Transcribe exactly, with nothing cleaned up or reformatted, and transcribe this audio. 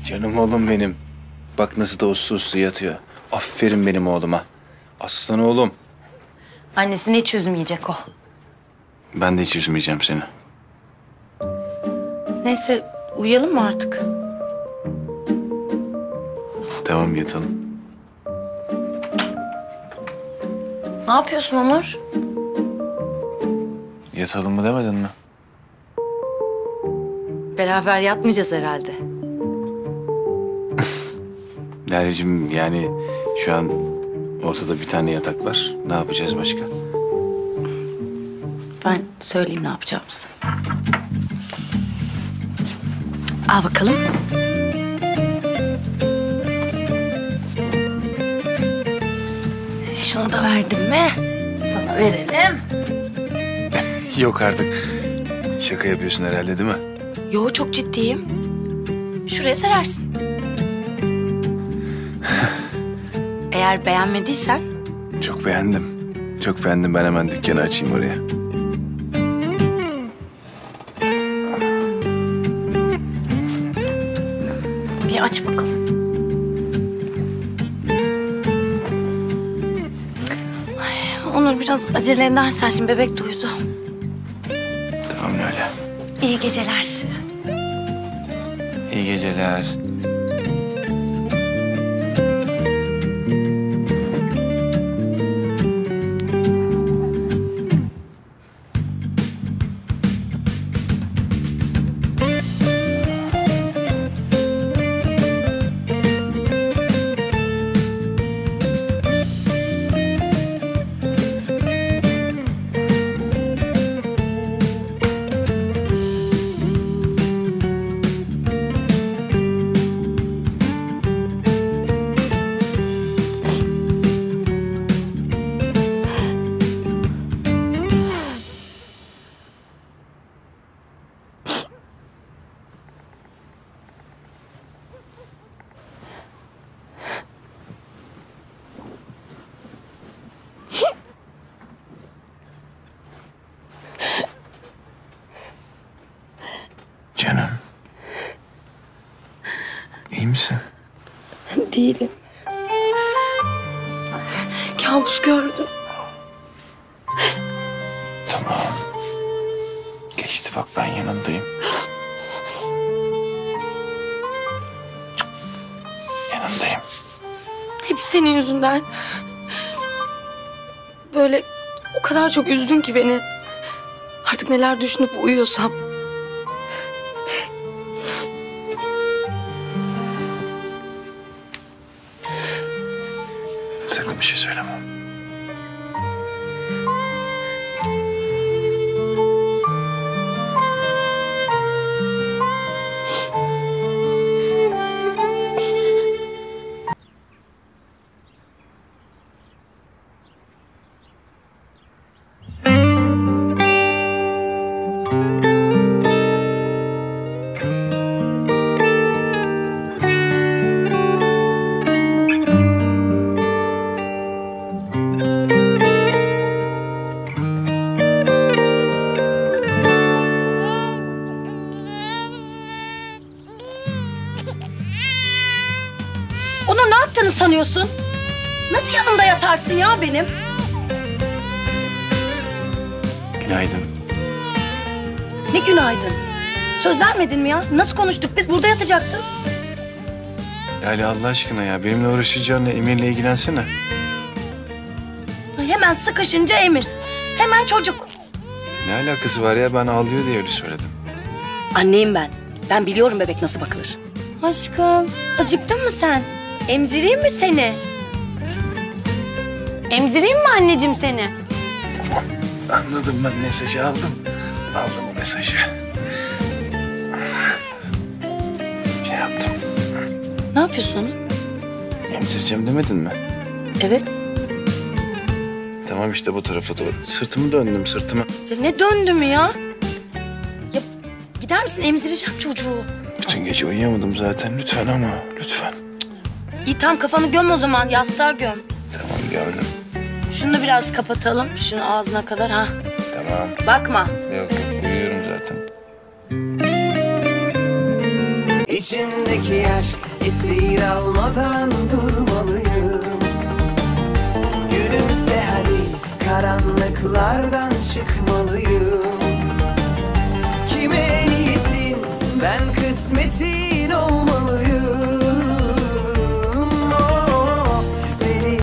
Canım oğlum benim. Bak nasıl da uslu uslu yatıyor. Aferin benim oğluma. Aslan oğlum. Annesini hiç üzmeyecek o. Ben de hiç üzmeyeceğim seni. Neyse uyuyalım mı artık? Tamam yatalım. Ne yapıyorsun Onur? Yatalım mı demedin mi? Beraber yatmayacağız herhalde. Lale'cim yani şu an ortada bir tane yatak var. Ne yapacağız başka? Ben söyleyeyim ne yapacağımızı. Al bakalım. Şunu da verdim mi? Sana verelim. Yok artık. Şaka yapıyorsun herhalde değil mi? Yo çok ciddiyim. Şuraya serersin. Eğer beğenmediysen... Çok beğendim. Çok beğendim. Ben hemen dükkanı açayım oraya. Bir aç bakalım. Ay, Onur biraz acele edersen şimdi bebek de uyudu. Tamam öyle. İyi geceler. İyi geceler. Canım. İyi misin? Değilim. Kabus gördüm. Tamam. Geçti bak ben yanındayım. Yanındayım. Hep senin yüzünden. Böyle o kadar çok üzdün ki beni. Artık neler düşünüp uyuyorsam. Sakın bir şey söyleme. Onur ne yaptığını sanıyorsun? Nasıl yanımda yatarsın ya benim? Günaydın. Ne günaydın. Söz vermedin mi ya? Nasıl konuştuk biz? Burada yatacaktın. Lale Allah aşkına ya benimle uğraşacağına Emir'le ilgilensene. Ay, hemen sıkışınca Emir. Hemen çocuk. Ne alakası var ya ben ağlıyor diye öyle söyledim. Anneyim ben. Ben biliyorum bebek nasıl bakılır. Aşkım acıktın mı sen? Emzireyim mi seni? Emzireyim mi anneciğim seni? Tamam anladım ben mesajı aldım. Aldım o mesajı. Şey yaptım. Ne yapıyorsun onu? Emzireceğim demedin mi? Evet. Tamam işte bu tarafa doğru. Sırtımı döndüm sırtımı. Ya ne döndü mü ya? Ya gider misin? Emzireceğim çocuğu. Bütün gece uyuyamadım zaten lütfen ama lütfen. İyi tamam kafanı göm o zaman. Yastığa göm. Tamam gördüm. Şunu da biraz kapatalım. Şunu ağzına kadar ha. Tamam. Bakma. Yok yok uyuyorum zaten. Hiç İçimdeki aşk esir almadan durmalıyım. Gülümse hadi, karanlıklardan